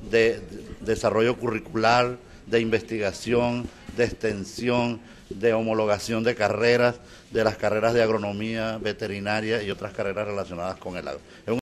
de desarrollo curricular, de investigación, de extensión, de homologación de carreras, de las carreras de agronomía, veterinaria y otras carreras relacionadas con el agro.